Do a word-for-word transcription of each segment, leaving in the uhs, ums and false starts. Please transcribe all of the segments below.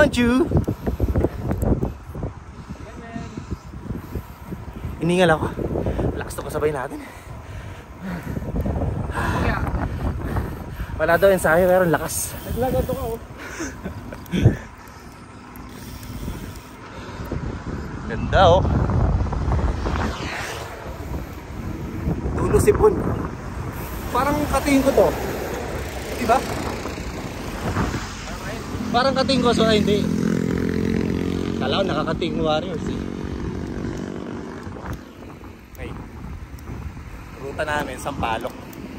want you. Iningal ako. Lakas to pasabay natin. Wala daw ensayo pero lakas. Naglagad ko oh. Ganda oh. Dulo Sipon. Parang katingin ko to. Diba? Parang katingin ko so ay hindi. Kala ko nakakatingin Warriors eh. Okay. Ruta namin Sampaloc.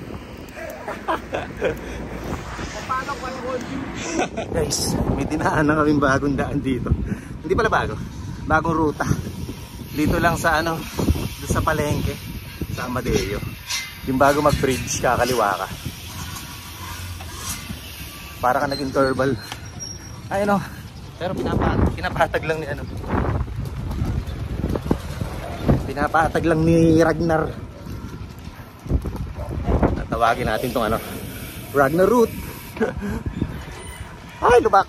Sampaloc ba yun? Guys, may dinaan na kaming bagong daan dito. Hindi pala bago. Bagong ruta. Dito lang sa ano, doon sa palengke, sa Amadeo. Yung bago mag-bridge, kakaliwa ka. Para ka nag-interval. Ay ano, pero pinapatag, pinapatag lang ni ano. Pinapatag lang ni Ragnar. Tatawagin natin tong ano, Ragnar route. Ay, lubak.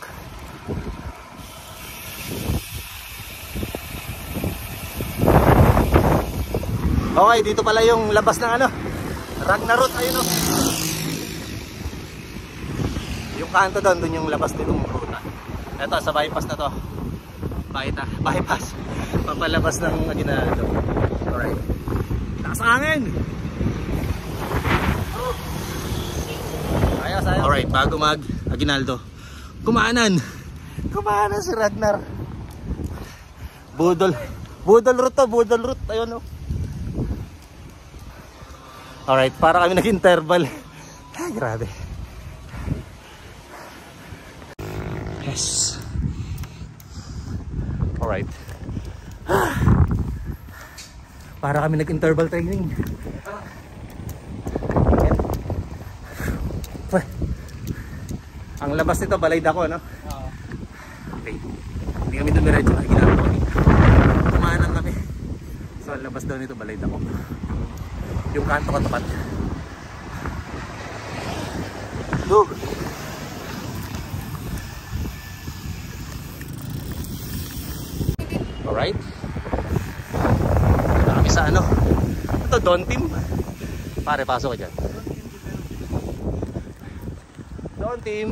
Okay, dito pala yung labas ng ano, Ragnar route, ayun o. Yung kanto doon, doon yung labas nitong ruta. Ito, sa bypass na to. Bakit ah, bypass. Papalabas ng Aguinaldo. Alright. Lakas angin! Ayos, ayos. Alright, bago mag Aguinaldo. Kumaanan! Kumaanan si Ragnar. Budol. Budol route to, budol route. Ayun o. Alright, para kami nag-interval. Ay, grabe. Yes. Alright. Para kami nag-interval training. Ang labas nito, Balaydaco, no? Okay. Hindi kami dumiretso. Ginagawa kami. Kumanan kami. So, ang labas daw nito, Balaydaco. Yung kanto katapat. Dug. Alright. Kami sa ano? Ito, Don Team. Pare, pasok ka dyan. Don Team.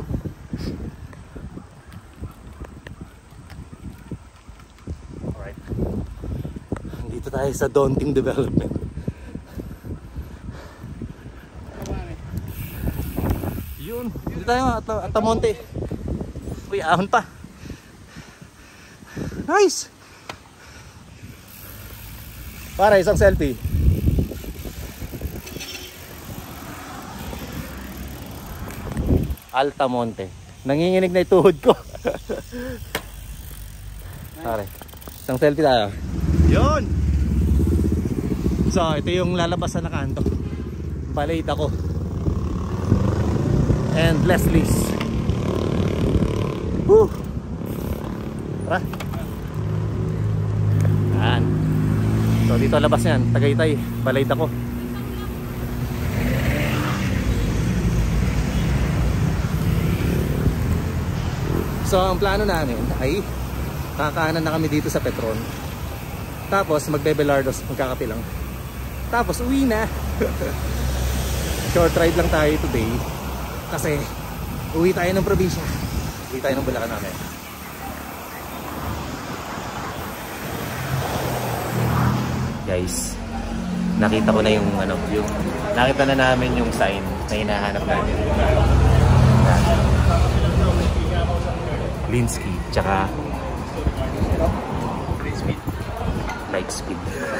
Alright. Dito tayo sa Don Team Development. Yun. Dito tayo, at Atamonte. Uy, ahon pa. Nice! Para isang selfie. Altamonte. Nanginginig na ituhod ko. Pare, isang selfie tayo. Yun! So, ito yung lalabasan na kanto. Balaydaco and Leslie's. Woo! Tara. Yan. So dito labas yan, Tagaytay, Balaydaco. So ang plano namin ay kakaanan na kami dito sa Petron. Tapos magbe-Belardos, magkakape lang. Tapos uwi na. Short ride lang tayo today. Kasi uwi tayo ng probinsya. Uwi tayo ng Bulacan namin. Guys, nakita ko na yung ano, yung nakita na namin yung sign na hinahanap namin. Linsky, tsaka light speed.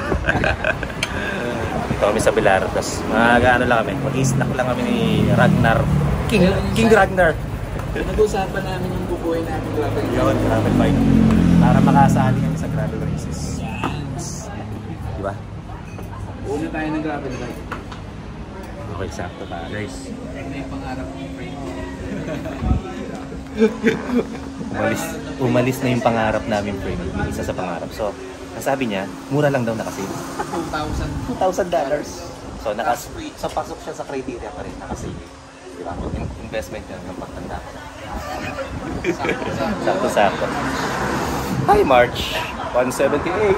Dito kami sa Bilar, tapos mag-ano lang kami, mag-i-snack lang kami ni Ragnar, King, King Ragnar. Nag-usapan namin yung bubuhay namin gravel. Yun, gravel bike. Para makasali kami sa gravel races. Diba? Una tayo ng gravel bike. Okay, sakto pa guys. Ano yung pangarap ng friend? umalis, umalis na yung pangarap namin, friend. Isa sa pangarap. So, nasabi niya, mura lang daw nakasave. two thousand. two thousand dollars. So, nakas so, pasok siya sa criteria pa rin, nakasave. Diba? Investment yan ng pagtanda. Sakto-sakto. Hi, March. one seventy-eight.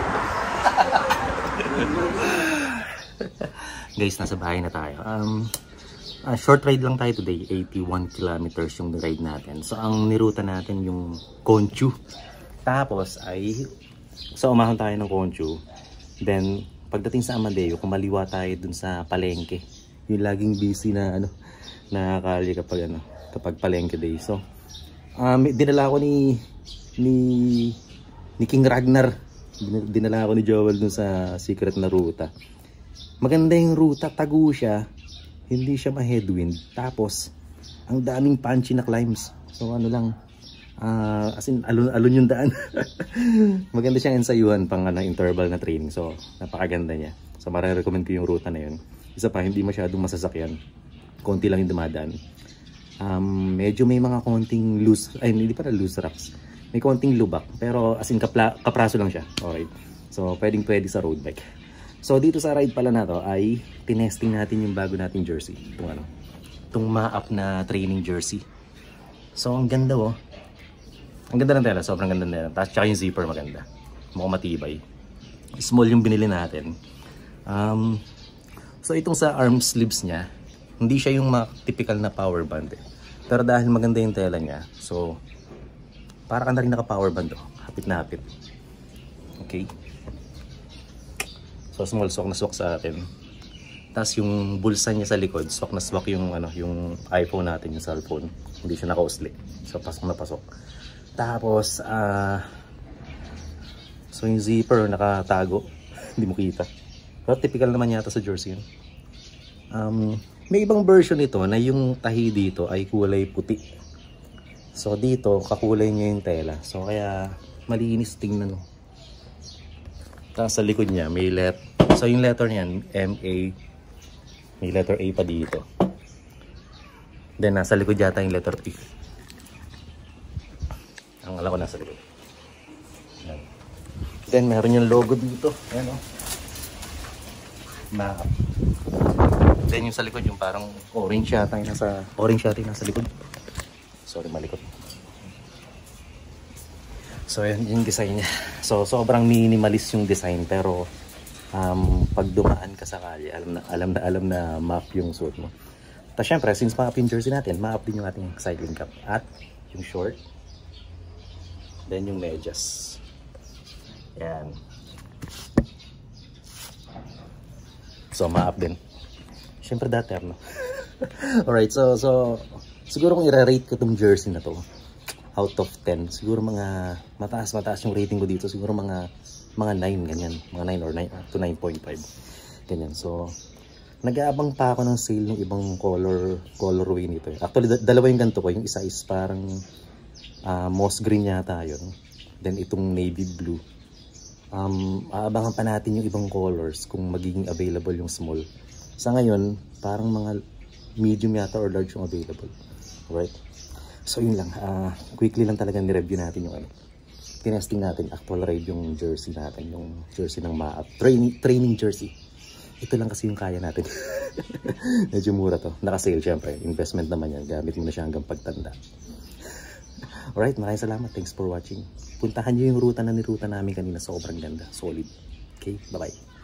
Guys, nasa bahay na tayo. Um, uh, short ride lang tayo today. eighty-one kilometers yung ride natin. So, ang niruta natin yung Conchu. Tapos ay, so umahon tayo ng Conchu. Then, pagdating sa Amadeo, kumaliwa tayo dun sa palengke. Yung laging busy na ano, nakakali kapag ano, kapag palengke day. So, um, dinala ko ni ni ni King Ragnar. Dinala ko ni Joel dun sa secret na ruta. Maganda yung ruta, tago siya. Hindi siya ma-headwind. Tapos, ang daming punchy na climbs. So, ano lang, Uh, as in, alun, alun yung daan. Maganda siyang ensayuhan pang ano, interval na training. So, napakaganda niya. So, marirecommend ko yung ruta na yun. Isa pa, hindi masyadong masasakyan. Konti lang yung dumadaan. Um, medyo may mga konting loose, ay hindi para loose rocks. May konting lubak. Pero as in, kapla, kapraso lang siya. Okay. So, pwedeng pwede sa road bike. So, dito sa ride pala na to ay tinesting natin yung bago nating jersey. Itong ano, itong ma-up na training jersey. So, ang ganda oh. Ang ganda ng tela, sobrang ganda ng tela. Tapos tsaka yung zipper maganda. Mukhang matibay. Small yung binili natin. Um, so itong sa arm sleeves niya, hindi siya yung typical na power band eh. Pero dahil maganda yung tela niya, so para ka na rin naka power band oh. Hapit na hapit. Okay. So small, swak na swak sa atin. Tapos yung bulsa niya sa likod, swak na swak yung, ano, yung iPhone natin, yung cellphone. Hindi siya naka-usli. So pasok na pasok. Tapos, ah, uh, so yung zipper nakatago, hindi mo kita. Pero typical naman yata sa jersey yun. Um, may ibang version nito na yung tahi dito ay kulay puti. So dito, kakulay niya yung tela. So kaya malinis tingnan. Tapos sa likod niya, may let. So yung letter niyan, M A. May letter A pa dito. Then nasa likod yata yung letter T. Ang alam ko nasa likod. Ayan. Then meron yung logo dito. Ayan o. Oh. Map. Then yung sa likod yung parang orange yata yung nasa, orange yata yung nasa likod. Sorry, malikot. So ayan yung design niya. So sobrang minimalist yung design pero um, pag dumaan ka sa kalye, alam na alam na alam na map yung suot mo. Tapos syempre, since ma-up yung jersey natin, ma-up din yung ating cycling cap at yung short. Then yung medyas. Yan. So ma-up din. Siyempre dati no. Alright, so so siguro kung i-rate ko tong jersey na to out of ten, siguro mga mataas mataas yung rating ko dito, siguro mga mga nine ganyan, mga nine or nine to nine point five. Ganyan. So nag-aabang pa ako ng sale ng ibang color colorway nito. Actually dalawa yung ganito ko, yung isa is parang Uh, moss green yata yun. Then itong navy blue. Um, aabangan pa natin yung ibang colors kung magiging available yung small. Sa ngayon, parang mga medium yata or large yung available. Alright? So yun lang. Uh, quickly lang talaga ni-review natin yung ano. Tinesting natin, actual ride yung jersey natin. Yung jersey ng ma-up. Training, training jersey. Ito lang kasi yung kaya natin. Medyo mura to. Naka-sale syempre. Investment naman yan. Gamit mo na siya hanggang pagtanda. Alright, maraming salamat. Thanks for watching. Puntahan nyo yung ruta na niruta namin kanina. Sobrang ganda. Solid. Okay, bye-bye.